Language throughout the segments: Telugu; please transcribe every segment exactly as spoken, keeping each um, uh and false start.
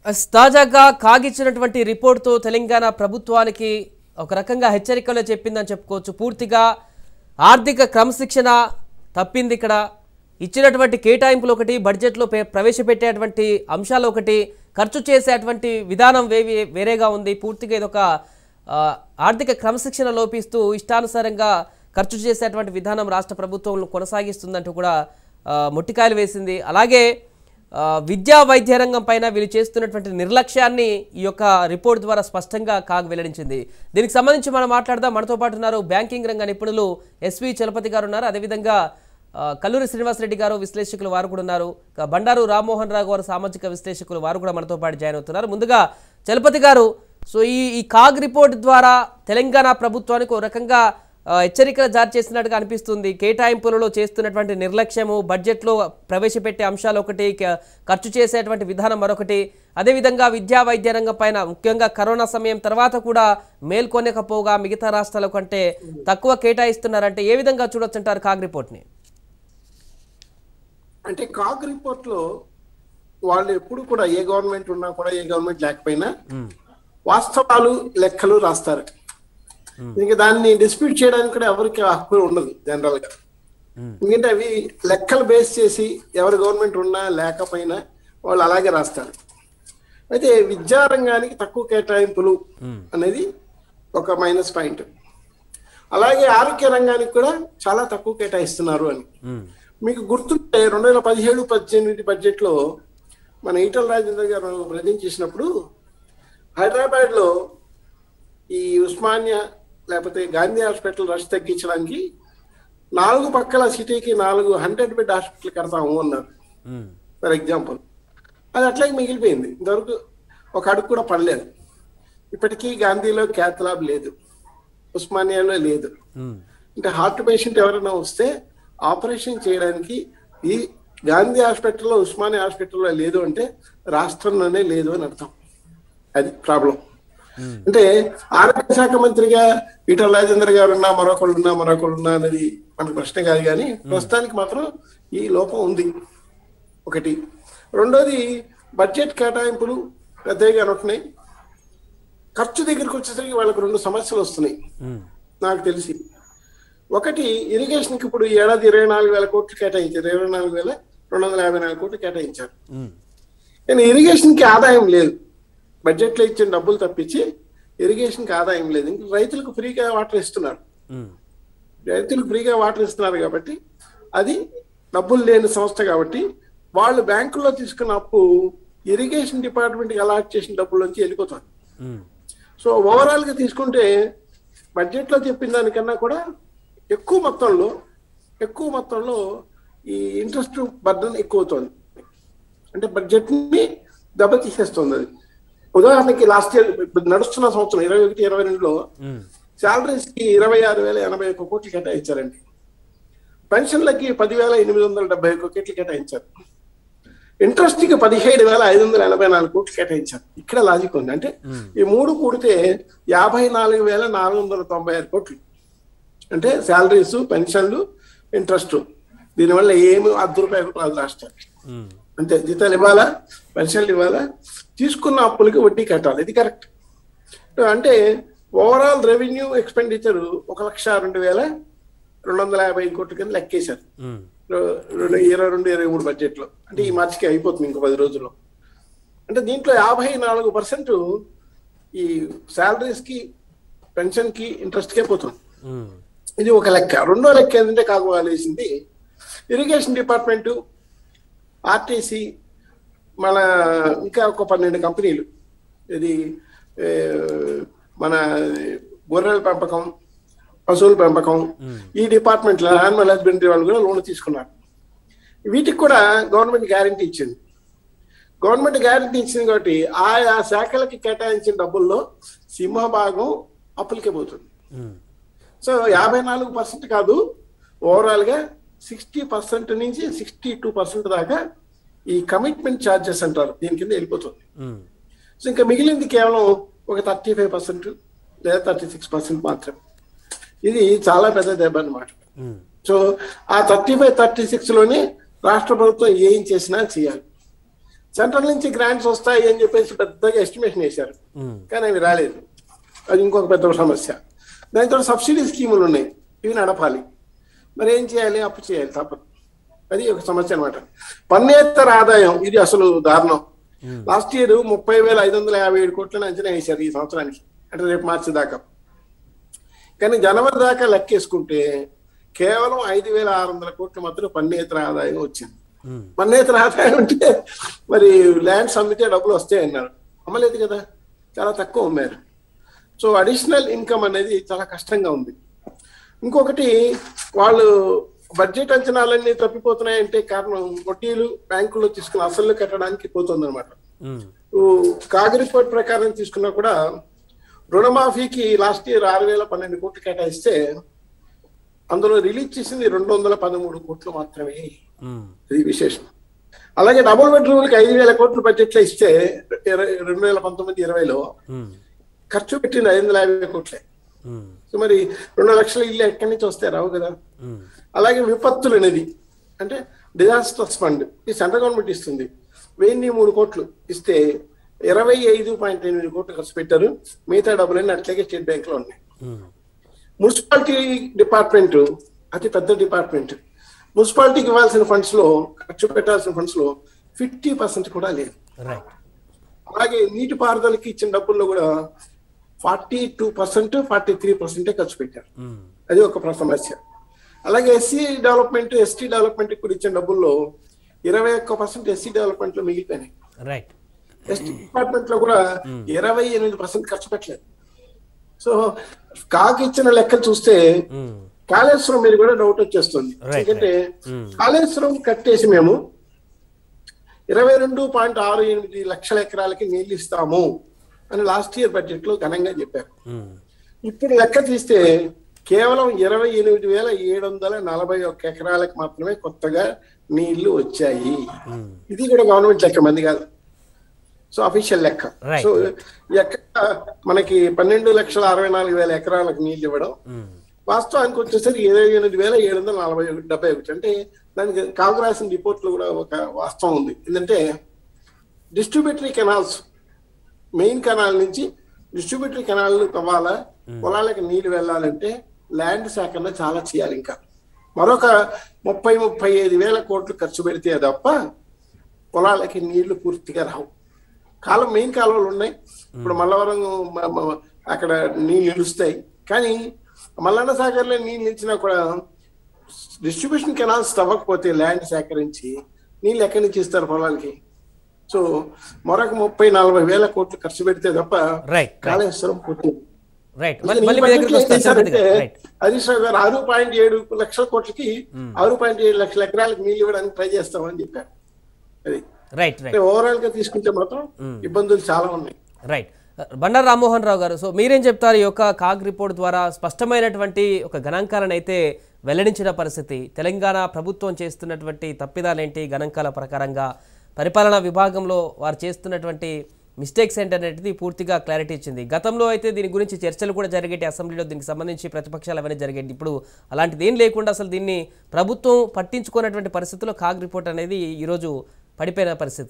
తాజాగా కాగిచ్చినటువంటి రిపోర్ట్తో తెలంగాణ ప్రభుత్వానికి ఒక రకంగా హెచ్చరికలు చెప్పిందని చెప్పుకోవచ్చు. పూర్తిగా ఆర్థిక క్రమశిక్షణ తప్పింది. ఇక్కడ ఇచ్చినటువంటి కేటాయింపులు ఒకటి, బడ్జెట్లో ప్రవేశపెట్టేటువంటి అంశాలు ఒకటి, ఖర్చు చేసేటువంటి విధానం వేవి వేరేగా ఉంది. పూర్తిగా ఇదొక ఆర్థిక క్రమశిక్షణ లోపిస్తూ ఇష్టానుసారంగా ఖర్చు చేసేటువంటి విధానం రాష్ట్ర ప్రభుత్వం కొనసాగిస్తుందంటూ కూడా మొట్టికాయలు వేసింది. అలాగే విద్యా వైద్య రంగం పైన వీళ్ళు చేస్తున్నటువంటి నిర్లక్ష్యాన్ని ఈ యొక్క రిపోర్ట్ ద్వారా స్పష్టంగా కాగ్ వెల్లడించింది. దీనికి సంబంధించి మనం మాట్లాడదాం. మనతో పాటు ఉన్నారు బ్యాంకింగ్ రంగ నిపుణులు ఎస్వి చలపతి గారు ఉన్నారు. అదేవిధంగా కల్లూరి శ్రీనివాసరెడ్డి గారు విశ్లేషకులు వారు కూడా ఉన్నారు. బండారు రామ్మోహన్ రావు గారు సామాజిక విశ్లేషకులు వారు కూడా మనతో పాటు జాయిన్ అవుతున్నారు. ముందుగా చలపతి గారు, సో ఈ ఈ కాగ్ రిపోర్ట్ ద్వారా తెలంగాణ ప్రభుత్వానికి ఒక రకంగా హెచ్చరికలు జారీ చేసినట్టుగా అనిపిస్తుంది. కేటాయింపులలో చేస్తున్నటువంటి నిర్లక్ష్యము, బడ్జెట్లో ప్రవేశపెట్టే అంశాలు ఒకటి, ఖర్చు చేసేటువంటి విధానం మరొకటి, అదేవిధంగా విద్యా వైద్య రంగం పైన ముఖ్యంగా కరోనా సమయం తర్వాత కూడా మేల్కొనకపోగా మిగతా రాష్ట్రాల కంటే తక్కువ కేటాయిస్తున్నారంటే ఏ విధంగా చూడొచ్చు అంటారు కాగ్ రిపోర్ట్ని? అంటే కాగ్ రిపోర్ట్లో వాళ్ళు ఎప్పుడు కూడా ఏ గవర్నమెంట్ ఉన్నా కూడా ఏ గవర్నమెంట్ లేకపోయినా వాస్తవాలు లెక్కలు రాస్తారు. ఇంకా దాన్ని డిస్ప్యూట్ చేయడానికి కూడా ఎవరికి హక్కు ఉండదు జనరల్ గా. ఎందుకంటే అవి లెక్కలు బేస్ చేసి ఎవరి గవర్నమెంట్ ఉన్నా లేకపోయినా వాళ్ళు అలాగే రాస్తారు. అయితే విద్యారంగానికి తక్కువ కేటాయింపులు అనేది ఒక మైనస్ పాయింట్. అలాగే ఆరోగ్య రంగానికి కూడా చాలా తక్కువ కేటాయిస్తున్నారు అని మీకు గుర్తుంటే రెండు వేల పదిహేడు పద్దెనిమిది బడ్జెట్ లో మన ఈటల రాజేందర్ గారు ప్రజెంట్ చేసినప్పుడు హైదరాబాద్ లో ఈ ఉస్మానియా లేకపోతే గాంధీ హాస్పిటల్ రష్ తగ్గించడానికి నాలుగు పక్కల సిటీకి నాలుగు హండ్రెడ్ బెడ్ హాస్పిటల్ కడతాము అన్నారు ఫర్ ఎగ్జాంపుల్. అది అట్లాగే మిగిలిపోయింది. ఇంతవరకు ఒక అడుగు కూడా పడలేదు. ఇప్పటికీ గాంధీలో క్యాత్ ల్యాబ్ లేదు, ఉస్మానియాలో లేదు. అంటే హార్ట్ పేషెంట్ ఎవరైనా వస్తే ఆపరేషన్ చేయడానికి ఈ గాంధీ హాస్పిటల్లో ఉస్మానియా హాస్పిటల్లో లేదు అంటే రాష్ట్రంలోనే లేదు అని అర్థం. అది ప్రాబ్లం. అంటే ఆరోగ్య శాఖ మంత్రిగా ఈటల రాజేందర్ గారు ఉన్నా మరొకళ్ళు ఉన్నా మరొకళ్ళు ఉన్నా అనేది మనకు ప్రశ్న కాదు. కానీ ప్రస్తుతానికి మాత్రం ఈ లోపం ఉంది ఒకటి. రెండోది బడ్జెట్ కేటాయింపులు పెద్దగా ఉంటున్నాయి. ఖర్చు దగ్గరికి వచ్చేసరికి వాళ్ళకి రెండు సమస్యలు వస్తున్నాయి నాకు తెలిసి. ఒకటి, ఇరిగేషన్కి ఇప్పుడు ఏడాది ఇరవై నాలుగు వేల కోట్లు కేటాయించారు, ఇరవై నాలుగు వేల రెండు వందల యాభై నాలుగు కోట్లు కేటాయించారు. కానీ ఇరిగేషన్కి ఆదాయం లేదు. బడ్జెట్లో ఇచ్చిన డబ్బులు తప్పించి ఇరిగేషన్కి ఆదాయం లేదు. ఇంకా రైతులకు ఫ్రీగా వాటర్ ఇస్తున్నారు. రైతులకు ఫ్రీగా వాటర్ ఇస్తున్నారు కాబట్టి అది డబ్బులు లేని సంస్థ కాబట్టి వాళ్ళు బ్యాంకుల్లో తీసుకున్న అప్పు ఇరిగేషన్ డిపార్ట్మెంట్కి అలాట్ చేసిన డబ్బుల నుంచి వెళ్ళిపోతుంది. సో ఓవరాల్గా తీసుకుంటే బడ్జెట్లో చెప్పిన దానికన్నా కూడా ఎక్కువ మొత్తంలో ఎక్కువ మొత్తంలో ఈ ఇంట్రెస్ట్ బర్డన్ ఎక్కువ అవుతుంది. అంటే బడ్జెట్ని దెబ్బతీసేస్తుంది అది. ఉదాహరణకి లాస్ట్ ఇయర్ నడుస్తున్న సంవత్సరం ఇరవై ఒకటి ఇరవై రెండులో శాలరీస్ కి ఇరవై ఆరు వేల ఎనభై ఒక్క కోట్లు కేటాయించారండి. పెన్షన్లకి పదివేల ఎనిమిది వందల డెబ్బై ఒక్క కోట్లు కేటాయించారు. ఇంట్రెస్ట్ కి పదిహేడు వేల ఐదు వందల ఎనభై నాలుగు కోట్లు కేటాయించారు. ఇక్కడ లాజిక్ ఉంది. అంటే ఈ మూడు కూడితే యాభై నాలుగు వేల నాలుగు వందల తొంభై ఆరు కోట్లు. అంటే శాలరీస్, పెన్షన్లు, ఇంట్రెస్ట్, దీనివల్ల ఏమి అర్ధ రూపాయలు రాదు రాష్ట్రానికి. అంతే, జీతాలు ఇవ్వాలా, పెన్షన్లు ఇవ్వాలా, తీసుకున్న అప్పులకి వడ్డీ కట్టాలి. ఇది కరెక్ట్. అంటే ఓవరాల్ రెవెన్యూ ఎక్స్పెండిచర్ ఒక లక్ష రెండు వేల రెండు వందల యాభై కోట్ల కింద లెక్కేశారు ఇరవై రెండు ఇరవై మూడు బడ్జెట్ లో. అంటే ఈ మార్చికి అయిపోతుంది ఇంకో పది రోజుల్లో. అంటే దీంట్లో యాభై నాలుగు పర్సెంట్ ఈ శాలరీస్ కి, పెన్షన్ కి, ఇంట్రెస్ట్ కే పోతుంది. ఇది ఒక లెక్క. రెండో లెక్క ఏంటంటే కాకపోవాల్సింది ఇరిగేషన్ డిపార్ట్మెంటు, ఆర్టీసీ, మన ఇంకా ఒక పన్నెండు కంపెనీలు, ఇది మన గొర్రెల పెంపకం, పశువుల పెంపకం, ఈ డిపార్ట్మెంట్లో యానిమల్ హస్బెండరీ వాళ్ళు కూడా లోన్ తీసుకున్నారు. వీటికి కూడా గవర్నమెంట్ గ్యారంటీ ఇచ్చింది. గవర్నమెంట్ గ్యారంటీ ఇచ్చింది కాబట్టి ఆయా శాఖలకి కేటాయించిన డబ్బుల్లో సింహభాగం అప్పులకే పోతుంది. సో యాభై నాలుగు పర్సెంట్ కాదు, ఓవరాల్గా సిక్స్టీ పర్సెంట్ నుంచి సిక్స్టీ టూ పర్సెంట్ దాకా ఈ కమిట్మెంట్ ఛార్జెస్ అంటారు, దీని కింద వెళ్ళిపోతుంది. సో ఇంకా మిగిలింది కేవలం ఒక థర్టీ ఫైవ్ పర్సెంట్ లేదా థర్టీ సిక్స్ పర్సెంట్ మాత్రమే. ఇది చాలా పెద్ద దెబ్బ అనమాట. సో ఆ థర్టీ ఫైవ్ థర్టీ సిక్స్ లోనే రాష్ట్ర ప్రభుత్వం ఏం చేసినా చేయాలి. సెంట్రల్ నుంచి గ్రాంట్స్ వస్తాయి అని చెప్పేసి పెద్దగా ఎస్టిమేషన్ వేశారు, కానీ అవి రాలేదు. అది ఇంకొక పెద్ద సమస్య. దానితో సబ్సిడీ స్కీములు ఉన్నాయి, ఇవి నడపాలి. మరి ఏం చేయాలి? అప్పు చేయాలి తప్పదు. అది ఒక సమస్య అనమాట. పన్నేతర ఆదాయం ఇది అసలు దారుణం. లాస్ట్ ఇయర్ ముప్పై వేల ఐదు వందల యాభై ఏడు కోట్లను అంచనా వేశారు ఈ సంవత్సరానికి, అంటే రేపు మార్చి దాకా. కానీ జనవరి దాకా లెక్కేసుకుంటే కేవలం ఐదు వేల ఆరు వందల కోట్లు మాత్రం పన్నేతర ఆదాయం వచ్చింది. పన్నేతర ఆదాయం అంటే మరి ల్యాండ్స్ అమ్మితే డబ్బులు వస్తాయి అన్నారు, అమ్మలేదు కదా, చాలా తక్కువ అమ్మారు. సో అడిషనల్ ఇన్కమ్ అనేది చాలా కష్టంగా ఉంది. ఇంకొకటి, వాళ్ళు బడ్జెట్ అంచనాలన్నీ తప్పిపోతున్నాయంటే కారణం వడ్డీలు బ్యాంకుల్లో తీసుకున్న అసలు కట్టడానికి పోతుంది అనమాట. కాగ్ రిపోర్ట్ ప్రకారం తీసుకున్నా కూడా రుణమాఫీకి లాస్ట్ ఇయర్ ఆరు వేల పన్నెండు కోట్లు కేటాయిస్తే అందులో రిలీజ్ చేసింది రెండు వందల పదమూడు కోట్లు మాత్రమే. ఇది విశేషం. అలాగే డబుల్ బెడ్రూమ్లకి ఐదు వేల కోట్లు బడ్జెట్లో ఇస్తే రెండు వేల పంతొమ్మిది ఇరవైలో ఖర్చు పెట్టింది ఐదు వందల యాభై కోట్లే. సో మరి రెండు లక్షల ఇల్లు ఎక్కడి నుంచి వస్తే రావు కదా. అలాగే విపత్తులు అనేది అంటే డిజాస్టర్స్ ఫండ్ ఈ సెంట్రల్ గవర్నమెంట్ ఇస్తుంది, వెయ్యి మూడు కోట్లు ఇస్తే ఇరవై ఐదు పాయింట్ ఎనిమిది కోట్లు ఖర్చు పెట్టారు. మిగతా డబ్బులన్నీ అట్లాగే స్టేట్ బ్యాంక్ లో ఉన్నాయి. మున్సిపాలిటీ డిపార్ట్మెంట్ అతి పెద్ద డిపార్ట్మెంట్. మున్సిపాలిటీకి ఇవ్వాల్సిన ఫండ్స్ లో, ఖర్చు పెట్టాల్సిన ఫండ్స్ లో ఫిఫ్టీ పర్సెంట్ కూడా లేదు. అలాగే నీటిపారుదలకి ఇచ్చిన డబ్బుల్లో కూడా forty two percent forty three పర్సెంటే ఖర్చు పెట్టారు. అది ఒక సమస్య. అలాగే ఎస్సీ డెవలప్మెంట్ ఎస్టీ డెవలప్మెంట్ కూడా ఇచ్చిన డబ్బుల్లో ఇరవై ఒక్క పర్సెంట్ ఎస్సీ డెవలప్మెంట్ లో మిగిలిపోయినాయి. ఎస్టీ డిపార్ట్మెంట్ లో కూడా ఇరవై ఎనిమిది పర్సెంట్ ఖర్చు పెట్టలేదు. సో కాగ్ ఇచ్చిన లెక్కలు చూస్తే కాళేశ్వరం మీద కూడా డౌట్ వచ్చేస్తుంది. ఎందుకంటే కాళేశ్వరం కట్టేసి మేము ఇరవై రెండు పాయింట్ ఆరు ఎనిమిది లక్షల ఎకరాలకి నీళ్లు ఇస్తాము అని లాస్ట్ ఇయర్ బడ్జెట్ లో ఘనంగా చెప్పారు. ఇప్పుడు లెక్క తీస్తే కేవలం ఇరవై ఎనిమిది వేల ఏడు వందల నలభై ఒక్క ఎకరాలకు మాత్రమే కొత్తగా నీళ్లు వచ్చాయి. ఇది కూడా గవర్నమెంట్ లెక్క, మంది కాదు. సో అఫీషియల్ లెక్క. సో ఎక్కడ మనకి పన్నెండు లక్షల అరవై నాలుగు వేల ఎకరాలకు నీళ్లు ఇవ్వడం, వాస్తవానికి వచ్చేసరికి ఇరవై ఎనిమిది వేల ఏడు వందల నలభై ఒకటి డెబ్బై ఒకటి అంటే దానికి కాగ్ రాసిన రిపోర్ట్ లో కూడా ఒక వాస్తవం ఉంది. ఏంటంటే డిస్ట్రిబ్యూటరీ కెనాల్స్, మెయిన్ కెనాల్ నుంచి డిస్ట్రిబ్యూటరీ కెనాల్ తవ్వాలా, పొలాలకు నీళ్లు వెళ్ళాలంటే ల్యాండ్ సేకరణ చాలా చేయాలి. ఇంకా మరొక ముప్పై ముప్పై ఐదు వేల కోట్లు ఖర్చు పెడితే తప్ప పొలాలకి నీళ్లు పూర్తిగా రావు. కాలం మెయిన్ కాలువలు ఉన్నాయి. ఇప్పుడు మల్లవరం అక్కడ నీళ్ళు నిలుస్తాయి, కానీ మల్లన్న సాగర్లో నీళ్ళు నిలిచినా కూడా డిస్ట్రిబ్యూషన్ కెనాల్స్ తవ్వకపోతే ల్యాండ్ సేకరించి నీళ్ళు ఎక్కడి నుంచి ఇస్తారు పొలాలకి? సో మరొక ముప్పై నలభై వేల కోట్లు ఖర్చు పెడితే తప్ప కాళేశ్వరం పూర్తి. హరీష్ రావు గారు ఆరు పాయింట్ ఏడు లక్షల కోట్లకి ఆరు పాయింట్ ఏడు లక్షల ఎకరాలకు నీళ్ళు ఇవ్వడానికి ట్రై చేస్తామని చెప్పారు. అది ఓవరాల్ గా తీసుకుంటే మాత్రం ఇబ్బందులు చాలా ఉన్నాయి. రైట్. బండారు రామ్మోహన్ రావు గారు, సో మీరేం చెప్తారు? ఈ యొక్క కాగ్ రిపోర్ట్ ద్వారా స్పష్టమైనటువంటి ఒక గణాంకాలను అయితే వెల్లడించిన పరిస్థితి, తెలంగాణ ప్రభుత్వం చేస్తున్నటువంటి తప్పిదాలేంటి, గణాంకాల ప్రకారంగా పరిపాలనా విభాగంలో వారు చేస్తున్నటువంటి మిస్టేక్స్ ఏంటనేది పూర్తిగా క్లారిటీ ఇచ్చింది. గతంలో అయితే దీని గురించి చర్చలు కూడా జరిగేటి, అసెంబ్లీలో దీనికి సంబంధించి ప్రతిపక్షాలు అవన్నీ జరిగేటి. ఇప్పుడు అలాంటిది ఏం లేకుండా అసలు దీన్ని ప్రభుత్వం పట్టించుకున్నటువంటి పరిస్థితుల్లో కాగ్ రిపోర్ట్ అనేది ఈరోజు పడిపోయిన పరిస్థితి.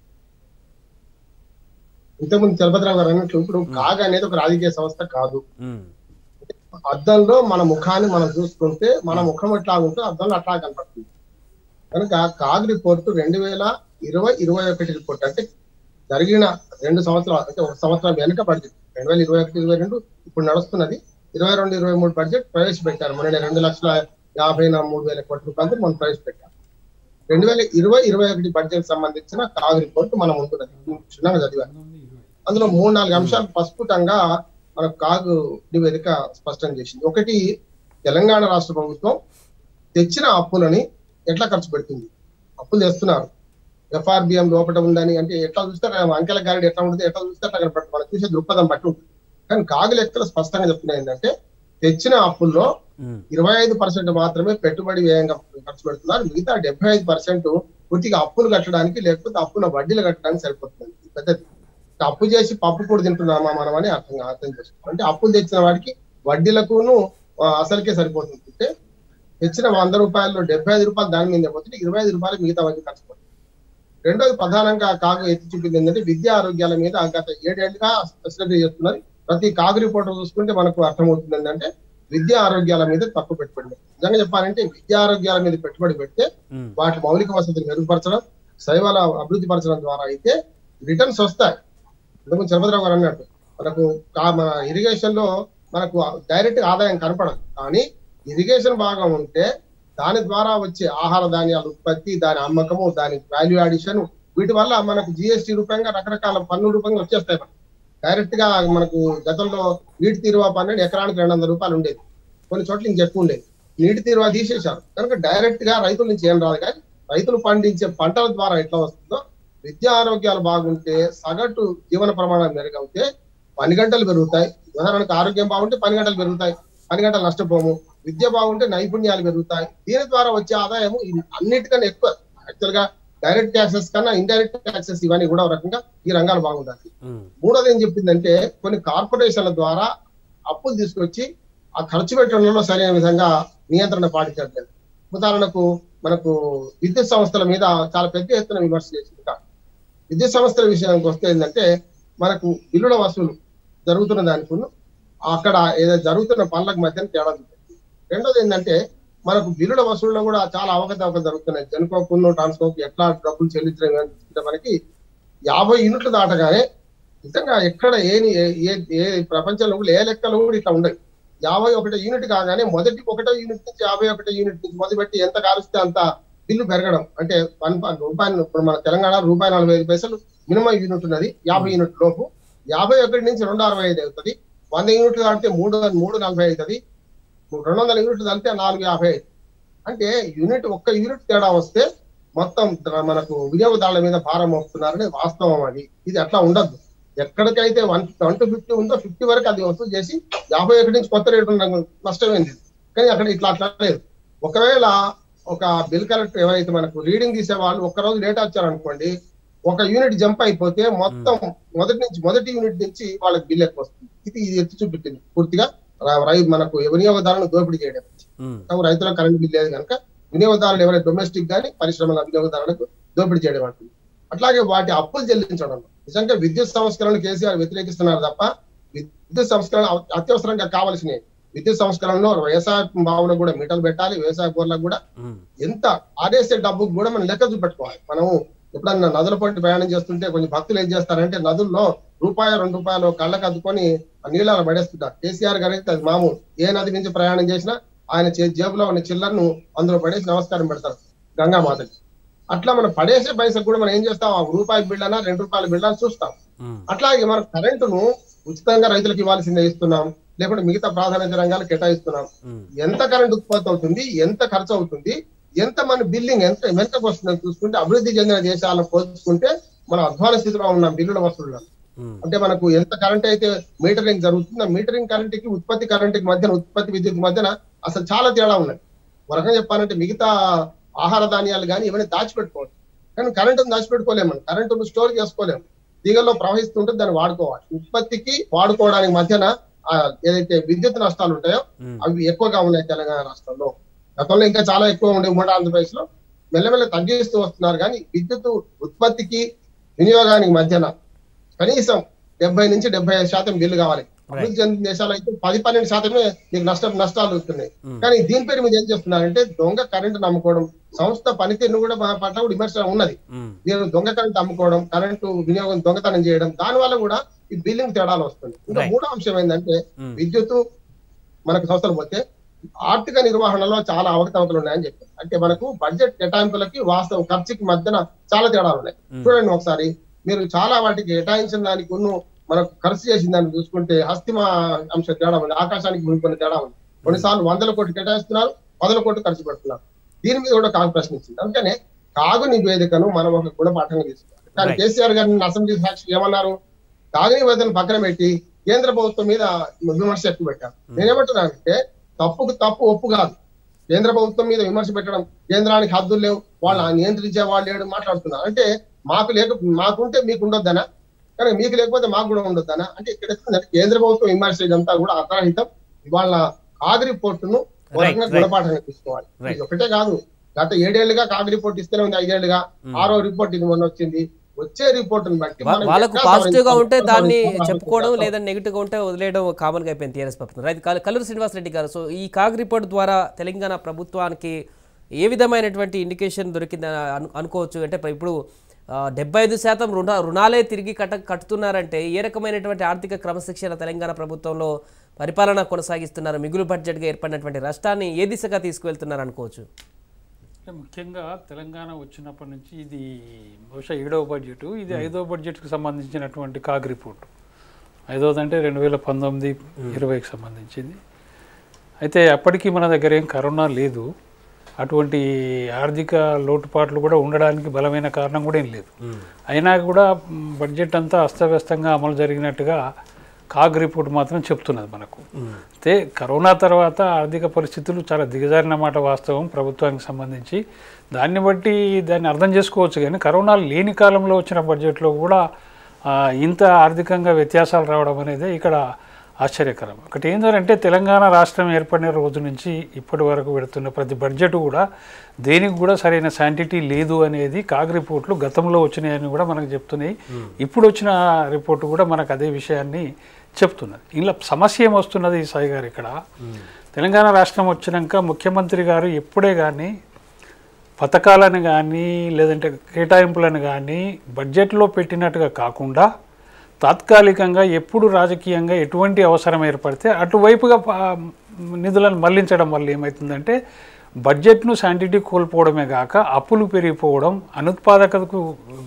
ఇంతకుముందు చలపతిరావు గారు అన్నట్లు ఇప్పుడు కాగ్ అనేది ఒక రాజకీయ సంస్థ కాదు. అద్దంలో మన ముఖాన్ని మనం చూసుకుంటే మన ముఖం ఎట్లా ఉంటే అద్దంలో అట్లా కనపడుతుంది. కనుక కాగ్ రిపోర్టు రెండు వేల ఇరవై ఇరవై ఒకటి రిపోర్ట్ అంటే జరిగిన రెండు సంవత్సరాలు అంటే ఒక సంవత్సరం వెనుక బడ్జెట్ రెండు వేల ఇరవై ఒకటి ఇరవై రెండు ఇప్పుడు నడుస్తున్నది. ఇరవై రెండు ఇరవై మూడు బడ్జెట్ ప్రవేశపెట్టారు. మొన్న రెండు లక్షల యాభై మూడు వేల కోట్ల రూపాయలు మనం ప్రవేశపెట్టారు. రెండు వేల ఇరవై ఇరవై ఒకటి బడ్జెట్ సంబంధించిన కాగ్ రిపోర్ట్ మనం ముందున్నది, చిన్నగా చదివారు. అందులో మూడు నాలుగు అంశాలు ప్రస్ఫుటంగా మన కాగ్ నివేదిక స్పష్టం చేసింది. ఒకటి, తెలంగాణ రాష్ట్ర ప్రభుత్వం తెచ్చిన అప్పులని ఎట్లా ఖర్చు పెడుతుంది. అప్పులు తెస్తున్నారు, ఎఫ్ఆర్బిఎం లోపల ఉందని అంటే ఎట్లా చూస్తే అంకెల గారెడ్ ఎట్లా ఉంటుంది, ఎట్లా చూస్తే అట్లా కనపడుతుంది, మనం చూసే దృక్పథం బట్టి ఉంటుంది. కానీ కాగు లెక్కలు స్పష్టంగా చెప్తున్నాయి ఏంటంటే తెచ్చిన అప్పుల్లో ఇరవై ఐదు పర్సెంట్ మాత్రమే పెట్టుబడి వ్యయంగా ఖర్చు పెడుతున్నారు. మిగతా డెబ్బై ఐదు పర్సెంట్ పూర్తిగా అప్పులు కట్టడానికి లేకపోతే అప్పుల వడ్డీలు కట్టడానికి సరిపోతుంది. పెద్దది అప్పు చేసి పప్పు కూడా తింటున్నామా మనం అని అర్థం అర్థం చేసుకోవాలి. అంటే అప్పులు తెచ్చిన వాడికి వడ్డీలకును అసలుకే సరిపోతుంది. అంటే తెచ్చిన వంద రూపాయల్లో డెబ్బై ఐదు రూపాయలు దాని మీద పోతుంది, ఇరవై ఐదు రూపాయలు మిగతా వడ్డీ ఖర్చు పడుతుంది. రెండోది ప్రధానంగా కాగు ఎత్తి చూపింది ఏంటంటే విద్యా ఆరోగ్యాల మీద గత ఏడేళ్లుగా శ్రద్ధ చేస్తున్నారు. ప్రతి కాగు రిపోర్ట్ చూసుకుంటే మనకు అర్థమవుతుంది ఏంటంటే విద్యా ఆరోగ్యాల మీద తక్కువ పెట్టుబడి. నిజంగా చెప్పాలంటే విద్యా ఆరోగ్యాల మీద పెట్టుబడి పెడితే వాటి మౌలిక వసతులు మెరుగుపరచడం, శైవాల అభివృద్ధి పరచడం ద్వారా అయితే రిటర్న్స్ వస్తాయి. ఇంతకు చలపతిరావు గారు అన్నట్టు మనకు మన ఇరిగేషన్ లో మనకు డైరెక్ట్ ఆదాయం కనపడదు, కానీ ఇరిగేషన్ బాగా ఉంటే దాని ద్వారా వచ్చే ఆహార ధాన్యాల ఉత్పత్తి, దాని అమ్మకము, దాని వాల్యూ అడిషన్, వీటి వల్ల మనకు జిఎస్టీ రూపంగా రకరకాల పన్నుల రూపంగా వచ్చేస్తాయి. మనకు డైరెక్ట్ గా మనకు గతంలో నీటి తీరువా పన్నెండు ఎకరానికి రెండు వందల రూపాయలు ఉండేది, కొన్ని చోట్ల ఇంక ఎక్కువ ఉండేది. నీటి తీరువా తీసేశారు కనుక డైరెక్ట్ గా రైతుల నుంచి ఏం రాదు. కానీ రైతులు పండించే పంటల ద్వారా ఎట్లా వస్తుందో విద్యా ఆరోగ్యాలు బాగుంటే, సగటు జీవన ప్రమాణాలు మెరుగవుతే పని గంటలు పెరుగుతాయి. ఉదాహరణకు ఆరోగ్యం బాగుంటే పని గంటలు పెరుగుతాయి, పని గంటలు నష్టపోము. విద్య బాగుంటే నైపుణ్యాలు పెరుగుతాయి. దీని ద్వారా వచ్చే ఆదాయము అన్నిటికన్నా ఎక్కువ. యాక్చువల్ గా డైరెక్ట్ ట్యాక్సెస్ కన్నా ఇండైరెక్ట్ ట్యాక్సెస్ ఇవన్నీ కూడా ఒక రకంగా ఈ రంగాలు బాగుంటాయి. మూడోది ఏం చెప్పిందంటే కొన్ని కార్పొరేషన్ల ద్వారా అప్పులు తీసుకొచ్చి ఆ ఖర్చు పెట్టడంలో సరైన విధంగా నియంత్రణ పాటించట్లేదు. ఉదాహరణకు మనకు విద్యుత్ సంస్థల మీద చాలా పెద్ద ఎత్తున విమర్శ చేసింది. విద్యుత్ సంస్థల విషయానికి వస్తే ఏంటంటే మనకు బిల్లుల వసూలు జరుగుతున్న దానికి అక్కడ ఏదైతే జరుగుతున్న పనులకు మధ్య తేడా ఉంటుంది. రెండోది ఏంటంటే మనకు బిల్లుల వసూళ్ళలో కూడా చాలా అవకతవకలు జరుగుతున్నాయి. జనుకోకును ట్రాన్స్కోకు ఎట్లా డబ్బులు చెల్లించడం మనకి యాభై యూనిట్లు దాటగానే నిజంగా ఎక్కడ ఏని ఏ ఏ ప్రపంచంలో కూడా ఏ లెక్కలు కూడా ఇట్లా ఉండవు. యాభై ఒకటో యూనిట్ కాగానే మొదటి ఒకటో యూనిట్ నుంచి యాభై ఒకటో యూనిట్ నుంచి మొదలుపెట్టి ఎంత కారుస్తే అంత బిల్లు పెరగడం. అంటే వన్ రూపాయలు ఇప్పుడు మన తెలంగాణ రూపాయి నలభై ఐదు పైసలు మినిమం యూనిట్ ఉన్నది, యాభై యూనిట్ లోపు. యాభై ఒకటి నుంచి రెండు అరవై ఐదు అవుతుంది. వంద యూనిట్లు దాటితే మూడు మూడు నలభై అవుతుంది. రెండు వందల యూనిట్లు కలిపితే నాలుగు యాభై ఐదు. అంటే యూనిట్ ఒక్క యూనిట్ తేడా వస్తే మొత్తం మనకు వినియోగదారుల మీద భారం మోపుతున్నారని వాస్తవం. అది ఇది అట్లా ఉండద్దు. ఎక్కడికైతే వన్ వన్ టు ఫిఫ్టీ ఉందో ఫిఫ్టీ వరకు అది వసూలు చేసి యాభై ఒకటి నుంచి కొత్త రేటు నష్టమైంది. కానీ అక్కడ ఇట్లా అట్లా లేదు. ఒకవేళ ఒక బిల్ కలెక్టర్ ఎవరైతే మనకు రీడింగ్ తీసే వాళ్ళు ఒక్క రోజు లేట్ వచ్చారనుకోండి, ఒక యూనిట్ జంప్ అయిపోతే మొత్తం మొదటి నుంచి మొదటి యూనిట్ నుంచి వాళ్ళకి బిల్ ఎక్కువ వస్తుంది. ఇది ఇది ఎత్తి చూపెట్టింది పూర్తిగా మనకు వినియోగదారులను దోపిడీ చేయడం. రైతులకు కరెంట్ బిల్ లేదు కనుక వినియోగదారులు ఎవరైతే డొమెస్టిక్ కానీ పరిశ్రమల వినియోగదారులకు దోపిడీ చేయడం అంటుంది. అట్లాగే వాటి అప్పులు చెల్లించడం. నిజంగా విద్యుత్ సంస్కరణలు కేసీఆర్ వ్యతిరేకిస్తున్నారు తప్ప విద్యుత్ సంస్కరణ అత్యవసరంగా కావాల్సినవి. విద్యుత్ సంస్కరణలో వ్యవసాయ బావులకు కూడా మీటర్లు పెట్టాలి, వ్యవసాయ బోర్లకు కూడా ఎంత ఆదేశే డబ్బుకు కూడా మనం లెక్క చూపెట్టుకోవాలి. మనము ఎప్పుడన్నా నదుల పొంటి ప్రయాణం చేస్తుంటే కొంచెం భక్తులు ఏం చేస్తారంటే నదుల్లో రూపాయి రెండు రూపాయలు కళ్ళకు అద్దుకొని నీళ్ళలో పడేస్తుంటారు. కేసీఆర్ గారు అయితే అది మామూలు. ఏ నది నుంచి ప్రయాణం చేసినా ఆయన జేబులో ఉన్న చిల్లర్ను అందులో పడేసి నమస్కారం పెడతారు గంగామాతకి. అట్లా మనం పడేసే పైసలు కూడా మనం ఏం చేస్తాం, ఆ రూపాయి బిల్ అన్నా రెండు రూపాయల బిల్ అని చూస్తాం. అట్లాగే మనం కరెంటును ఉచితంగా రైతులకు ఇవ్వాల్సిందే ఇస్తున్నాం, లేకుంటే మిగతా ప్రాధాన్యత రంగాలు కేటాయిస్తున్నాం. ఎంత కరెంట్ ఉత్పత్తి అవుతుంది, ఎంత ఖర్చు అవుతుంది, ఎంత మన బిల్లింగ్ ఎంత వెనకకు వస్తుందని చూసుకుంటే అభివృద్ధి చెందిన దేశాలను పోల్చుకుంటే మనం అధ్వాన స్థితిలో ఉన్నాం బిల్లుల వసూళ్ళలో. అంటే మనకు ఎంత కరెంట్ అయితే మీటరింగ్ జరుగుతుందో మీటరింగ్ కరెంట్ కి ఉత్పత్తి కరెంట్ కి మధ్యన ఉత్పత్తి విద్యుత్ మధ్యన అసలు చాలా తేడా ఉన్నాయి. ఒక రకంగా చెప్పాలంటే మిగతా ఆహార ధాన్యాలు కానీ ఇవన్నీ దాచిపెట్టుకోవచ్చు, కానీ కరెంటును దాచిపెట్టుకోలేము. మనం కరెంటును స్టోర్ చేసుకోలేము. తీగల్లో ప్రవహిస్తుంటే దాన్ని వాడుకోవాలి. ఉత్పత్తికి వాడుకోవడానికి మధ్యన ఏదైతే విద్యుత్ నష్టాలు ఉంటాయో అవి ఎక్కువగా ఉన్నాయి తెలంగాణ రాష్ట్రంలో. గతంలో ఇంకా చాలా ఎక్కువ ఉండే ఉమ్మడి ఆంధ్రప్రదేశ్ లో మెల్లమెల్ల తగ్గిస్తూ వస్తున్నారు. కానీ విద్యుత్ ఉత్పత్తికి వినియోగానికి మధ్యన కనీసం డెబ్బై నుంచి డెబ్బై ఐదు శాతం బిల్లు కావాలి. అభివృద్ధి చెందిన దేశాలు అయితే పది పన్నెండు శాతమే మీకు నష్టం నష్టాలు వస్తున్నాయి. కానీ దీని పేరు మీద ఏం చేస్తున్నారంటే దొంగ కరెంటు నమ్ముకోవడం, సంస్థ పనితీరును కూడా పట్ల కూడా విమర్శ ఉన్నది. నేను దొంగ కరెంట్ అమ్ముకోవడం, కరెంటు వినియోగం దొంగతనం చేయడం, దాని వల్ల కూడా ఈ బిల్లింగ్ తేడాలు వస్తుంది. ఇంకా మూడో అంశం ఏంటంటే విద్యుత్ మనకు సంస్థలు పోతే ఆర్థిక నిర్వహణలో చాలా అవకతవకలు ఉన్నాయని చెప్పారు. అంటే మనకు బడ్జెట్ కేటాయింపులకి వాస్తవ ఖర్చుకి మధ్యన చాలా తేడాలు ఉన్నాయి. చూడండి ఒకసారి మీరు చాలా వాటికి కేటాయించిన దానికి ఉన్న మనకు ఖర్చు చేసిన దాన్ని చూసుకుంటే హస్తిమ అంశం తేడా ఉంది, ఆకాశానికి భూమిపడిన తేడా ఉంది. కొన్నిసార్లు వందల కోట్లు కేటాయిస్తున్నారు, పదల కోట్లు ఖర్చు పెడుతున్నారు. దీని మీద కూడా కాగు ప్రశ్నించింది. అందుకనే కాగు నివేదికను మనం ఒక గుణపాఠంగా తీసుకున్నాం. కానీ కేసీఆర్ గారిని అసెంబ్లీ సాక్షి ఏమన్నారు, కాగు నివేదన పక్కన పెట్టి కేంద్ర ప్రభుత్వం మీద విమర్శ ఎక్కువ పెట్టారు. నేనేమంటున్నానంటే తప్పుకు తప్పు ఒప్పు కాదు. కేంద్ర ప్రభుత్వం మీద విమర్శ పెట్టడం, కేంద్రానికి హద్దులు లేవు, వాళ్ళు నియంత్రించే వాళ్ళు లేడు మాట్లాడుతున్నారు. అంటే మాకు లేక మాకుంటే మీకు ఉండొద్దనా, కానీ మీకు లేకపోతే మాకు కూడా ఉండొద్దనా? అంటే ఇక్కడ కేంద్ర ప్రభుత్వం విమర్శ ఇదంతా కూడా అర్థరహితం. ఇవాళ కాగు రిపోర్టును గుణపాఠంగా తీసుకోవాలి. ఇది ఒకటే కాదు, గత ఏడేళ్లుగా కాగ్ రిపోర్ట్ ఇస్తూనే ఉంది, ఐదేళ్లుగా. ఆరో రిపోర్ట్ ఇది మొన్న వచ్చింది. వచ్చే రిపోర్ట్ బట్టి వాళ్ళకు పాజిటివ్ గా ఉంటే దాన్ని చెప్పుకోవడం, లేదా నెగిటివ్ గా ఉంటే వదిలేయడం కామన్ గా అయిపోయింది టీఆర్ఎస్ ప్రభుత్వం. రైతు కల్లూరి శ్రీనివాస్ రెడ్డి గారు, సో ఈ కాగ్ రిపోర్ట్ ద్వారా తెలంగాణ ప్రభుత్వానికి ఏ విధమైనటువంటి ఇండికేషన్ దొరికిందని అను అనుకోవచ్చు అంటే ఇప్పుడు డెబ్బై ఐదు శాతం రుణ రుణాలే తిరిగి కట్ట కట్టుతున్నారంటే ఏ రకమైనటువంటి ఆర్థిక క్రమశిక్షణ తెలంగాణ ప్రభుత్వంలో పరిపాలన కొనసాగిస్తున్నారు, మిగులు బడ్జెట్గా ఏర్పడినటువంటి రాష్ట్రాన్ని ఏ దిశగా తీసుకువెళ్తున్నారు అనుకోవచ్చు? ముఖ్యంగా తెలంగాణ వచ్చినప్పటి నుంచి ఇది బహుశా ఏడవ బడ్జెట్, ఇది ఐదవ బడ్జెట్కి సంబంధించినటువంటి కాగ్ రిపోర్ట్. ఐదవది అంటే రెండు వేల పంతొమ్మిది ఇరవైకి సంబంధించింది. అయితే అప్పటికి మన దగ్గర ఏం కరోనా లేదు, అటువంటి ఆర్థిక లోటుపాట్లు కూడా ఉండడానికి బలమైన కారణం కూడా ఏం లేదు. అయినా కూడా బడ్జెట్ అంతా అస్తవ్యస్తంగా అమలు జరిగినట్టుగా కాగ్ రిపోర్ట్ మాత్రం చెప్తున్నది మనకు. అయితే కరోనా తర్వాత ఆర్థిక పరిస్థితులు చాలా దిగజారిన మాట వాస్తవం ప్రభుత్వానికి సంబంధించి. దాన్ని బట్టి దాన్ని అర్థం చేసుకోవచ్చు. కానీ కరోనా లేని కాలంలో వచ్చిన బడ్జెట్లో కూడా ఇంత ఆర్థికంగా వ్యత్యాసాలు రావడం అనేది ఇక్కడ ఆశ్చర్యకరం. ఒకటి ఏంటంటే తెలంగాణ రాష్ట్రం ఏర్పడిన రోజు నుంచి ఇప్పటి వరకు పెడుతున్న ప్రతి బడ్జెట్ కూడా దేనికి కూడా సరైన శాంటిటీ లేదు అనేది కాగ్ రిపోర్ట్లు గతంలో వచ్చినాయని కూడా మనకు చెప్తున్నాయి. ఇప్పుడు వచ్చిన రిపోర్టు కూడా మనకు అదే విషయాన్ని చెప్తున్నది. ఇలా సమస్య ఏమొస్తున్నది సాయి గారు, ఇక్కడ తెలంగాణ రాష్ట్రం వచ్చినాక ముఖ్యమంత్రి గారు ఎప్పుడే కానీ పథకాలను కానీ లేదంటే కేటాయింపులను కానీ బడ్జెట్లో పెట్టినట్టుగా కాకుండా తాత్కాలికంగా ఎప్పుడు రాజకీయంగా ఎటువంటి అవసరం ఏర్పడితే అటువైపుగా నిధులను మళ్లించడం వల్ల ఏమవుతుందంటే బడ్జెట్ను శాంటిటీ కోల్పోవడమే కాక అప్పులు పెరిగిపోవడం, అనుత్పాదకతకు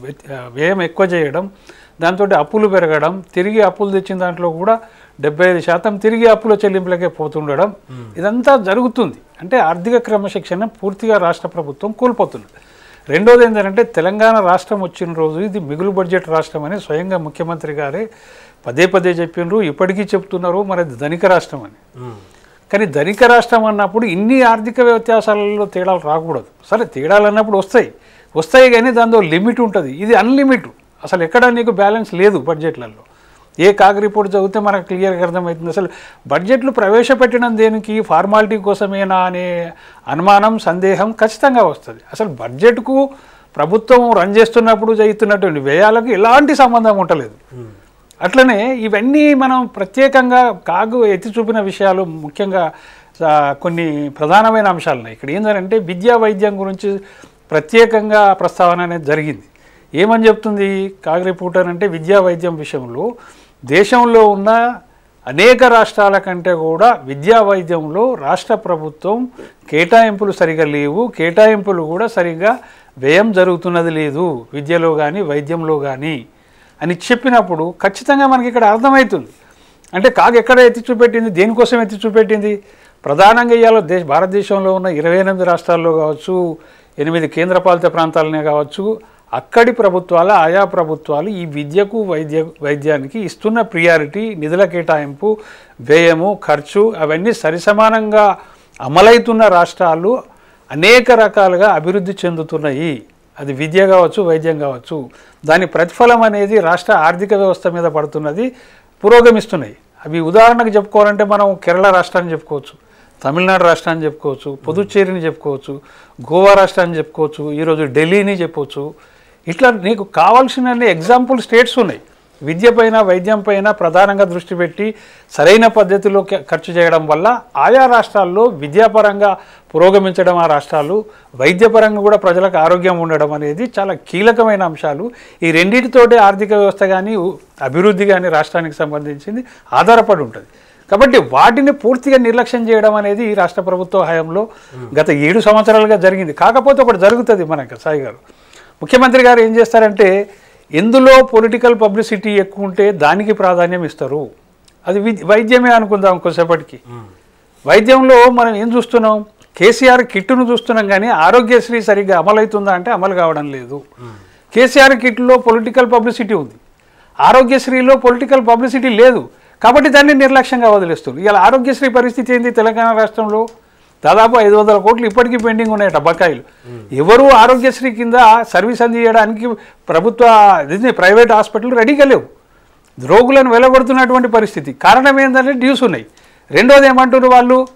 వ్యయం ఎక్కువ చేయడం, దాంతో అప్పులు పెరగడం, తిరిగి అప్పులు తెచ్చిన దాంట్లో కూడా డెబ్బై ఐదు శాతం తిరిగి అప్పుల చెల్లింపులకే పోతుండడం, ఇదంతా జరుగుతుంది. అంటే ఆర్థిక క్రమశిక్షణ పూర్తిగా రాష్ట్ర ప్రభుత్వం కోల్పోతుంది. రెండోది ఏంటంటే తెలంగాణ రాష్ట్రం వచ్చిన రోజు ఇది మిగులు బడ్జెట్ రాష్ట్రం అని స్వయంగా ముఖ్యమంత్రి గారే పదే పదే చెప్పినారు, ఇప్పటికీ చెప్తున్నారు మనది ధనిక రాష్ట్రం అని. కానీ ధనిక రాష్ట్రం అన్నప్పుడు ఇన్ని ఆర్థిక వ్యత్యాసాలలో తేడాలు రాకూడదు. సరే తేడాలు అన్నప్పుడు వస్తాయి వస్తాయి కానీ దానిలో లిమిట్ ఉంటుంది. ఇది అన్లిమిట్, అసలు ఎక్కడ నీకు బ్యాలెన్స్ లేదు బడ్జెట్లలో. ఏ కాగ్ రిపోర్ట్ చదివితే మనకు క్లియర్గా అర్థమవుతుంది. అసలు బడ్జెట్లు ప్రవేశపెట్టడం దేనికి, ఫార్మాలిటీ కోసమేనా అనే అనుమానం, సందేహం ఖచ్చితంగా వస్తుంది. అసలు బడ్జెట్కు ప్రభుత్వం రన్ చేస్తున్నప్పుడు జరుగుతున్నటువంటి వ్యయాలకు ఎలాంటి సంబంధం ఉండలేదు. అట్లనే ఇవన్నీ మనం ప్రత్యేకంగా కాగు ఎత్తి చూపిన విషయాలు ముఖ్యంగా కొన్ని ప్రధానమైన అంశాలు ఉన్నాయి. ఇక్కడ ఏంటంటే విద్యా వైద్యం గురించి ప్రత్యేకంగా ప్రస్తావన అనేది జరిగింది. ఏమని చెప్తుంది కాగ్ రిపోర్ట్ అంటే విద్యా వైద్యం విషయంలో దేశంలో ఉన్న అనేక రాష్ట్రాల కంటే కూడా విద్యా వైద్యంలో రాష్ట్ర ప్రభుత్వం కేటాయింపులు సరిగా లేవు, కేటాయింపులు కూడా సరిగా వ్యయం జరుగుతున్నది లేదు విద్యలో కానీ వైద్యంలో కానీ అని చెప్పినప్పుడు ఖచ్చితంగా మనకి ఇక్కడ అర్థమవుతుంది. అంటే కాగ్ ఎక్కడ ఎత్తి చూపెట్టింది, దేనికోసం ఎత్తి చూపెట్టింది? ప్రధానంగా ఇవాళ దేశ భారతదేశంలో ఉన్న ఇరవై ఎనిమిది రాష్ట్రాల్లో కావచ్చు, ఎనిమిది కేంద్రపాలిత ప్రాంతాలనే కావచ్చు, అక్కడి ప్రభుత్వాల ఆయా ప్రభుత్వాలు ఈ విద్యకు వైద్య వైద్యానికి ఇస్తున్న ప్రియారిటీ, నిధుల కేటాయింపు, వ్యయము, ఖర్చు అవన్నీ సరిసమానంగా అమలవుతున్న రాష్ట్రాలు అనేక రకాలుగా అభివృద్ధి చెందుతున్నాయి. అది విద్య కావచ్చు, వైద్యం కావచ్చు. దాని ప్రతిఫలం అనేది రాష్ట్ర ఆర్థిక వ్యవస్థ మీద పడుతున్నది, పురోగమిస్తున్నాయి. అవి ఉదాహరణకు చెప్పుకోవాలంటే మనం కేరళ రాష్ట్రాన్ని చెప్పుకోవచ్చు, తమిళనాడు రాష్ట్రాన్ని చెప్పుకోవచ్చు, పుదుచ్చేరిని చెప్పుకోవచ్చు, గోవా రాష్ట్రాన్ని చెప్పుకోవచ్చు, ఈరోజు ఢిల్లీని చెప్పవచ్చు. ఇట్లా నీకు కావాల్సిన ఎగ్జాంపుల్ స్టేట్స్ ఉన్నాయి. విద్య పైన వైద్యం పైన ప్రధానంగా దృష్టి పెట్టి సరైన పద్ధతిలో ఖర్చు చేయడం వల్ల ఆయా రాష్ట్రాల్లో విద్యాపరంగా పురోగమించడం, ఆ రాష్ట్రాలు వైద్యపరంగా కూడా ప్రజలకు ఆరోగ్యం ఉండడం అనేది చాలా కీలకమైన అంశాలు. ఈ రెండింటితోటే ఆర్థిక వ్యవస్థ కానీ అభివృద్ధి కానీ రాష్ట్రానికి సంబంధించింది ఆధారపడి ఉంటుంది. కాబట్టి వాటిని పూర్తిగా నిర్లక్ష్యం చేయడం అనేది ఈ రాష్ట్ర ప్రభుత్వ హయాంలో గత ఏడు సంవత్సరాలుగా జరిగింది. కాకపోతే ఒకటి జరుగుతుంది మనకి సాయి గారు, ముఖ్యమంత్రి గారు ఏం చేస్తారంటే ఎందులో పొలిటికల్ పబ్లిసిటీ ఎక్కువ ఉంటే దానికి ప్రాధాన్యం ఇస్తారు. అది వైద్యమే అనుకుందాం కొంతసేపటికి. వైద్యంలో మనం ఏం చూస్తున్నాం, కేసీఆర్ కిట్టును చూస్తున్నాం కానీ ఆరోగ్యశ్రీ సరిగ్గా అమలవుతుందా అంటే అమలు కావడం లేదు. కేసీఆర్ కిట్లో పొలిటికల్ పబ్లిసిటీ ఉంది, ఆరోగ్యశ్రీలో పొలిటికల్ పబ్లిసిటీ లేదు. కాబట్టి దాన్ని నిర్లక్ష్యంగా వదిలేస్తుంది. ఇలా ఆరోగ్యశ్రీ పరిస్థితి ఏంది, తెలంగాణ రాష్ట్రంలో దాదాపు ఐదు వందల కోట్లు ఇప్పటికీ పెండింగ్ ఉన్నాయట బకాయిలు. ఎవరు ఆరోగ్యశ్రీ కింద సర్వీస్ అందించడానికి ప్రభుత్వ ప్రైవేట్ హాస్పిటల్ రెడీగా లేవు. రోగులను వెలగొడుతున్నటువంటి పరిస్థితి. కారణం ఏంటంటే డ్యూస్ ఉన్నాయి. రెండోది ఏమంటారు వాళ్ళు,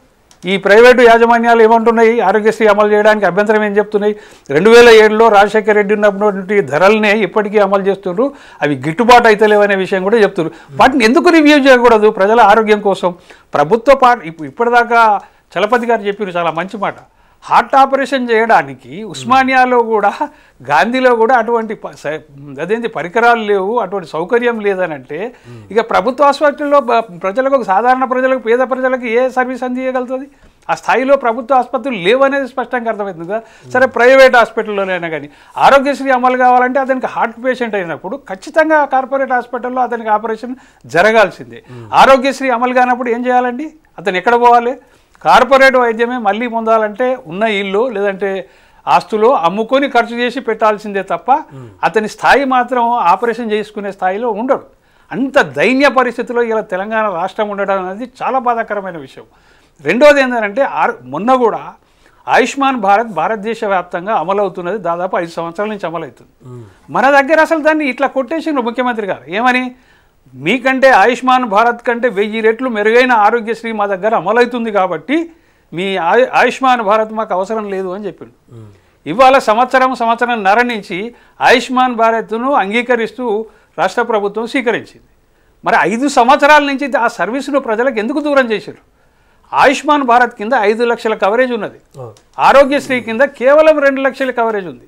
ఈ ప్రైవేటు యాజమాన్యాలు ఏమంటున్నాయి? ఆరోగ్యశ్రీ అమలు చేయడానికి అభ్యంతరం ఏం చెప్తున్నాయి? రెండు వేల ఏడులో రాజశేఖర రెడ్డి ఉన్నటువంటి ధరలనే ఇప్పటికీ అమలు చేస్తున్నారు, అవి గిట్టుబాటు అయితలేవనే విషయం కూడా చెప్తున్నారు. వాటిని ఎందుకు రివ్యూ చేయకూడదు? ప్రజల ఆరోగ్యం కోసం ప్రభుత్వ పా ఇప్పటిదాకా చలపతి గారు చెప్పారు చాలా మంచి మాట. హార్ట్ ఆపరేషన్ చేయడానికి ఉస్మానియాలో కూడా గాంధీలో కూడా అటువంటి అదేంటి పరికరాలు లేవు, అటువంటి సౌకర్యం లేదని అంటే ఇక ప్రభుత్వ ఆసుపత్రుల్లో ప్రజలకు సాధారణ ప్రజలకు పేద ప్రజలకు ఏ సర్వీస్ అందించగలుగుతుంది? ఆ స్థాయిలో ప్రభుత్వ ఆసుపత్రులు లేవనేది స్పష్టంగా అర్థమవుతుంది కదా. సరే ప్రైవేట్ హాస్పిటల్లోనైనా కానీ ఆరోగ్యశ్రీ అమలు కావాలంటే అతనికి హార్ట్ పేషెంట్ అయినప్పుడు ఖచ్చితంగా కార్పొరేట్ హాస్పిటల్లో అతనికి ఆపరేషన్ జరగాల్సిందే. ఆరోగ్యశ్రీ అమలు కానప్పుడు ఏం చేయాలండి? అతను ఎక్కడ పోవాలి? కార్పొరేట్ వైద్యమే మళ్ళీ పొందాలంటే ఉన్న ఇల్లు లేదంటే ఆస్తులు అమ్ముకొని ఖర్చు చేసి పెట్టాల్సిందే తప్ప అతని స్థాయి మాత్రం ఆపరేషన్ చేసుకునే స్థాయిలో ఉండడు. అంత దైన్య పరిస్థితిలో ఇలా తెలంగాణ రాష్ట్రం ఉండడం అనేది చాలా బాధాకరమైన విషయం. రెండోది ఏంటంటే మొన్న కూడా ఆయుష్మాన్ భారత్ భారతదేశ వ్యాప్తంగా అమలవుతున్నది, దాదాపు ఐదు సంవత్సరాల నుంచి అమలవుతుంది. మన దగ్గర అసలు దాన్ని ఇట్లా కొట్టేసిండ్రు ముఖ్యమంత్రి గారు. ఏమని? మీకంటే ఆయుష్మాన్ భారత్ కంటే వెయ్యి రెట్లు మెరుగైన ఆరోగ్యశ్రీ మా దగ్గర అమలవుతుంది కాబట్టి మీ ఆయుష్మాన్ భారత్ మాకు అవసరం లేదు అని చెప్పిండు. ఇవాళ సంవత్సరం సంవత్సరం నర నుంచి ఆయుష్మాన్ భారత్ను అంగీకరిస్తూ రాష్ట్ర ప్రభుత్వం స్వీకరించింది. మరి ఐదు సంవత్సరాల నుంచి ఆ సర్వీసును ప్రజలకు ఎందుకు దూరం చేశారు? ఆయుష్మాన్ భారత్ కింద ఐదు లక్షల కవరేజ్ ఉన్నది, ఆరోగ్యశ్రీ కింద కేవలం రెండు లక్షల కవరేజ్ ఉంది.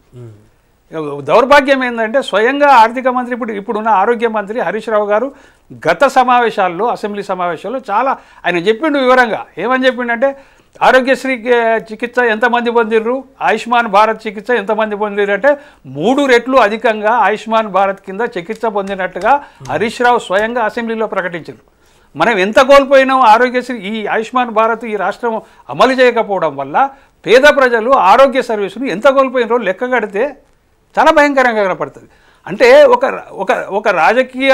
దౌర్భాగ్యం ఏంటంటే స్వయంగా ఆర్థిక మంత్రి ఇప్పుడు ఇప్పుడున్న ఆరోగ్య మంత్రి హరీష్ రావు గారు గత సమావేశాల్లో అసెంబ్లీ సమావేశాల్లో చాలా ఆయన చెప్పిండు వివరంగా. ఏమని చెప్పిండంటే ఆరోగ్యశ్రీ చికిత్స ఎంతమంది పొందిర్రు, ఆయుష్మాన్ భారత్ చికిత్స ఎంతమంది పొందిర్రు అంటే మూడు రెట్లు అధికంగా ఆయుష్మాన్ భారత్ కింద చికిత్స పొందినట్టుగా హరీష్ రావు స్వయంగా అసెంబ్లీలో ప్రకటించారు. మనం ఎంత కోల్పోయినాం? ఆరోగ్యశ్రీ ఈ ఆయుష్మాన్ భారత్ ఈ రాష్ట్రం అమలు చేయకపోవడం వల్ల పేద ప్రజలు ఆరోగ్య సర్వీసులు ఎంత కోల్పోయినారో లెక్క కడితే చాలా భయంకరంగా కనపడుతుంది. అంటే ఒక ఒక ఒక రాజకీయ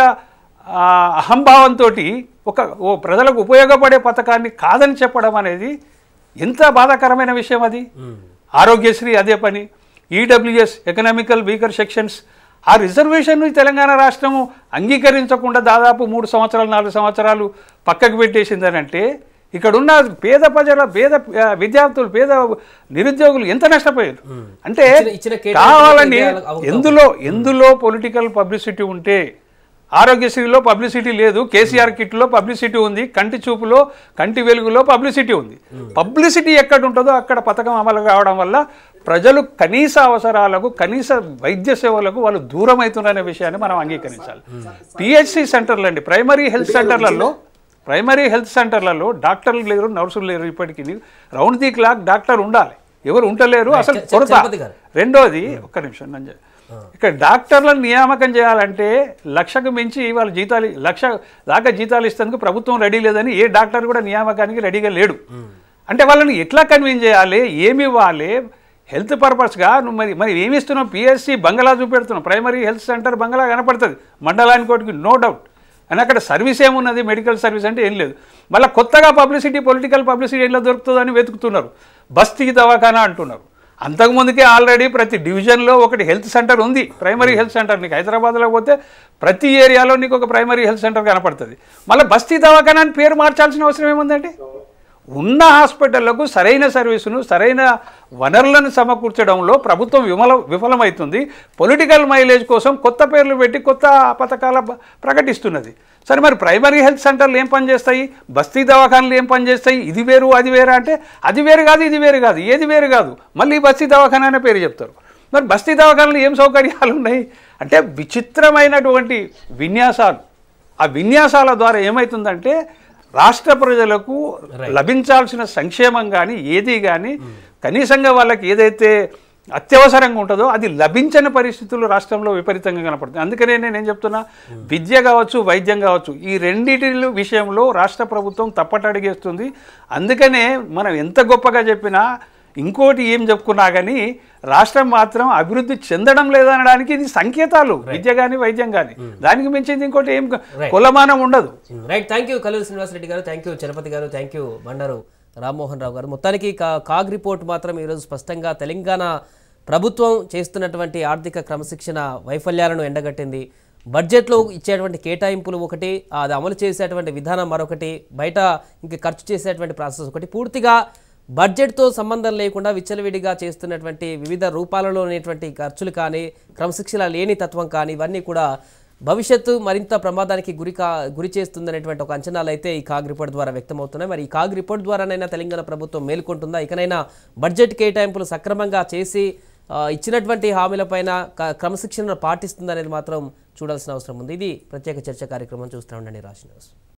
అహంభావంతో ఒక ఓ ప్రజలకు ఉపయోగపడే పథకాన్ని కాదని చెప్పడం అనేది ఎంత బాధాకరమైన విషయం. అది ఆరోగ్యశ్రీ అదే పని, ఈడబ్ల్యూఎస్ ఎకనామికల్ వీకర్ సెక్షన్స్ ఆ రిజర్వేషన్ను తెలంగాణ రాష్ట్రము అంగీకరించకుండా దాదాపు మూడు సంవత్సరాలు నాలుగు సంవత్సరాలు పక్కకు పెట్టేసిందని అంటే ఇక్కడున్న పేద ప్రజల పేద విద్యార్థులు పేద నిరుద్యోగులు ఎంత నష్టపోయారు అంటే కావాలని ఎందులో ఎందులో పొలిటికల్ పబ్లిసిటీ ఉంటే ఆరోగ్యశ్రీలో పబ్లిసిటీ లేదు, కేసీఆర్ కిట్లో పబ్లిసిటీ ఉంది, కంటి చూపులో కంటి వెలుగులో పబ్లిసిటీ ఉంది. పబ్లిసిటీ ఎక్కడ ఉంటుందో అక్కడ పథకం అమలు కావడం వల్ల ప్రజలు కనీస అవసరాలకు కనీస వైద్య సేవలకు వాళ్ళు దూరం అవుతున్నారనే విషయాన్ని మనం అంగీకరించాలి. పిహెచ్సి సెంటర్లు అండి, ప్రైమరీ హెల్త్ సెంటర్లలో ప్రైమరీ హెల్త్ సెంటర్లలో డాక్టర్లు లేరు, నర్సులు లేరు. ఇప్పటికీ రౌండ్ ది క్లాక్ డాక్టర్ ఉండాలి, ఎవరు ఉంటలేరు, అసలు కొరత. రెండోది ఒక్క నిమిషం నంజ ఇక్కడ డాక్టర్లను నియామకం చేయాలంటే లక్షకు మించి వాళ్ళ జీతాలు లక్ష దాకా జీతాలు ఇస్తేందుకు ప్రభుత్వం రెడీ లేదని ఏ డాక్టర్ కూడా నియామకానికి రెడీగా లేడు. అంటే వాళ్ళని ఎట్లా కన్విన్స్ చేయాలి, ఏమి ఇవ్వాలి హెల్త్ పర్పస్గా? నువ్వు మరి మరి ఏమి ఇస్తున్నావు? పిఎస్సి బంగ్లా చూపెడుతున్నావు, ప్రైమరీ హెల్త్ సెంటర్ బంగ్లా కనపడుతుంది మండలానికి ఒకటికి, నో డౌట్. అని అక్కడ సర్వీస్ ఏమున్నది? మెడికల్ సర్వీస్ అంటే ఏం లేదు. మళ్ళీ కొత్తగా పబ్లిసిటీ పొలిటికల్ పబ్లిసిటీ ఎలా దొరుకుతుందని వెతుకుతున్నారు. బస్తీ దవాఖానా అంటున్నారు. అంతకుముందుకే ఆల్రెడీ ప్రతి డివిజన్లో ఒకటి హెల్త్ సెంటర్ ఉంది, ప్రైమరీ హెల్త్ సెంటర్. నీకు హైదరాబాద్లో పోతే ప్రతి ఏరియాలో నీకు ఒక ప్రైమరీ హెల్త్ సెంటర్ కనపడుతుంది. మళ్ళీ బస్తీ దవాఖానా అని పేరు మార్చాల్సిన అవసరం ఏముందండి? ఉన్న హాస్పిటళ్లకు సరైన సర్వీసును సరైన వనరులను సమకూర్చడంలో ప్రభుత్వం విమల విఫలమవుతుంది. పొలిటికల్ మైలేజ్ కోసం కొత్త పేర్లు పెట్టి కొత్త పథకాల ప్రకటిస్తున్నది. సరే మరి ప్రైమరీ హెల్త్ సెంటర్లు ఏం పనిచేస్తాయి, బస్తీ దవాఖానలు ఏం పనిచేస్తాయి? ఇది వేరు అది వేరు అంటే అది వేరు కాదు ఇది వేరు కాదు, ఏది వేరు కాదు, మళ్ళీ బస్తీ దవాఖానా అనే పేరు చెప్తారు. మరి బస్తీ దవాఖానలు ఏం సౌకర్యాలు ఉన్నాయి అంటే విచిత్రమైనటువంటి విన్యాసాలు. ఆ విన్యాసాల ద్వారా ఏమవుతుందంటే రాష్ట్ర ప్రజలకు లభించాల్సిన సంక్షేమం కానీ ఏది కానీ కనీసంగా వాళ్ళకి ఏదైతే అత్యవసరంగా ఉంటుందో అది లభించని పరిస్థితులు రాష్ట్రంలో విపరీతంగా కనపడుతుంది. అందుకనే నేను చెప్తున్నా, విద్య కావచ్చు వైద్యం కావచ్చు ఈ రెండింటి విషయంలో రాష్ట్ర ప్రభుత్వం తప్పటడిగేస్తుంది. అందుకనే మనం ఎంత గొప్పగా చెప్పినా ఇంకోటి ఏం చెప్పుకున్నా కానీ రాష్ట్రం మాత్రం అభివృద్ధి చెందడం లేదనడానికి ఇది సంకేతాలు, విద్య కానీ వైద్యం కానీ. దానికి మించింది ఇంకోటి ఏం కులమానం ఉండదు. Right, thank you Kalluri Srinivasa Reddy గారు, థ్యాంక్ యూ చలపతి గారు, థ్యాంక్ యూ బండారు రామ్మోహన్ రావు గారు. మొత్తానికి కాగ్ రిపోర్ట్ మాత్రం ఈరోజు స్పష్టంగా తెలంగాణ ప్రభుత్వం చేస్తున్నటువంటి ఆర్థిక క్రమశిక్షణ వైఫల్యాలను ఎండగట్టింది. బడ్జెట్లో ఇచ్చేటువంటి కేటాయింపులు ఒకటి, అది అమలు చేసేటువంటి విధానం మరొకటి, బయట ఇంకా ఖర్చు చేసేటువంటి ప్రాసెస్ ఒకటి, పూర్తిగా బడ్జెట్తో సంబంధం లేకుండా విచ్చలవిడిగా చేస్తున్నటువంటి వివిధ రూపాలలో ఉన్నటువంటి ఖర్చులు కానీ, క్రమశిక్షణ లేని తత్వం కానీ, ఇవన్నీ కూడా భవిష్యత్తు మరింత ప్రమాదానికి గురి కా గురి చేస్తుందనేటువంటి ఒక అంచనాలు అయితే ఈ కాగ్ రిపోర్ట్ ద్వారా వ్యక్తమవుతున్నాయి. మరి ఈ కాగ్ రిపోర్ట్ ద్వారానైనా తెలంగాణ ప్రభుత్వం మేల్కొంటుందా? ఇకనైనా బడ్జెట్ కేటాయింపులు సక్రమంగా చేసి ఇచ్చినటువంటి హామీలపైన క్రమశిక్షణను పాటిస్తుందనేది మాత్రం చూడాల్సిన అవసరం ఉంది. ఇది ప్రత్యేక చర్చ కార్యక్రమం. చూస్తూ ఉండండి రాజ్ న్యూస్.